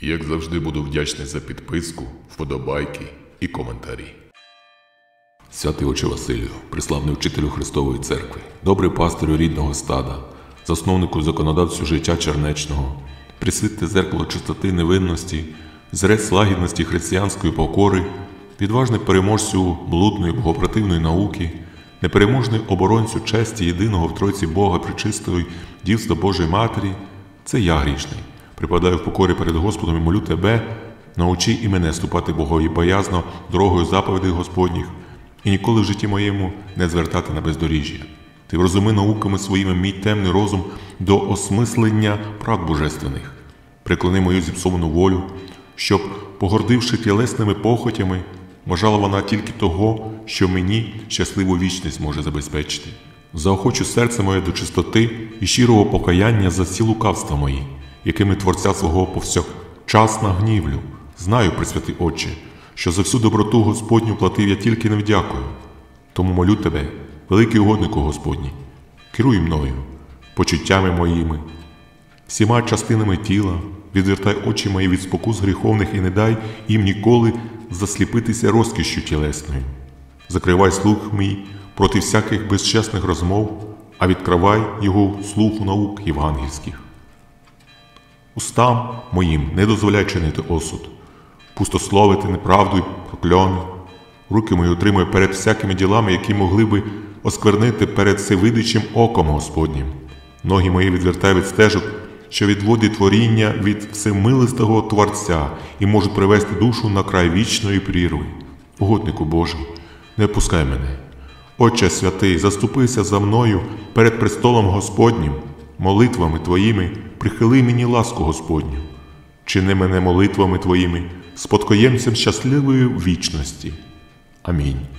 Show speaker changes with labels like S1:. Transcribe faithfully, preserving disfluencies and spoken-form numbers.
S1: І як завжди буду вдячний за підписку, вподобайки і коментарі. Святий Отче Василію, преславний учителю Христової Церкви, добрий пастирю рідного стада, засновнику законодавцю життя чернечного, присвітте зеркало чистоти невинності, зрець лагідності християнської покори, відважний переможцю блудної богопротивної науки, непереможний оборонцю честі єдиного в Тройці Бога пречистої дівства Божої Матері, це я грішний. Припадаю в покорі перед Господом і молю Тебе, научи і мене ступати Богові боязно дорогою заповідей Господніх і ніколи в житті моєму не звертати на бездоріжжя. Ти врозуми науками своїми мій темний розум до осмислення прав божественних. Приклони мою зіпсовану волю, щоб, погордивши тілесними похотями, бажала вона тільки того, що мені щасливу вічність може забезпечити. Заохочу серце моє до чистоти і щирого покаяння за всі лукавства мої, якими Творця свого повсякчас нагнівлю. Знаю, Пресвятий Отче, що за всю доброту Господню платив я тільки невдякою. Тому молю Тебе, великий угоднику Господній, керуй мною, почуттями моїми, всіма частинами тіла, відвертай очі мої від спокус гріховних і не дай їм ніколи засліпитися розкішшю тілесною. Закривай слух мій проти всяких безчесних розмов, а відкривай його слуху наук євангельських. Устам моїм не дозволяй чинити осуд, пустословити неправду й прокльони. Руки мої утримуй перед всякими ділами, які могли би осквернити перед всевидячим оком Господнім. Ноги мої відвертай від стежок, що відводить творіння від всемилостого Творця і можуть привести душу на край вічної прірви. Угоднику Божий, не пускай мене. Отче святий, заступися за мною перед престолом Господнім, молитвами Твоїми прихили мені ласку Господню. Чини мене молитвами Твоїми спадкоємцем щасливої вічності. Амінь.